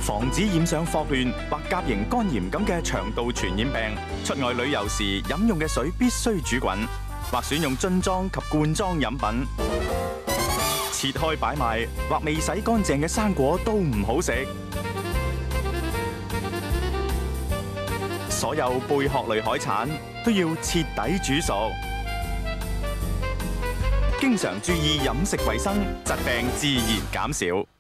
防止染上霍亂或甲型肝炎咁嘅腸道傳染病。出外旅遊時飲用嘅水必須煮滾，或選用樽裝及罐裝飲品。切開擺賣或未洗乾淨嘅生果都唔好食。所有貝殼類海產都要徹底煮熟。經常注意飲食衛生，疾病自然減少。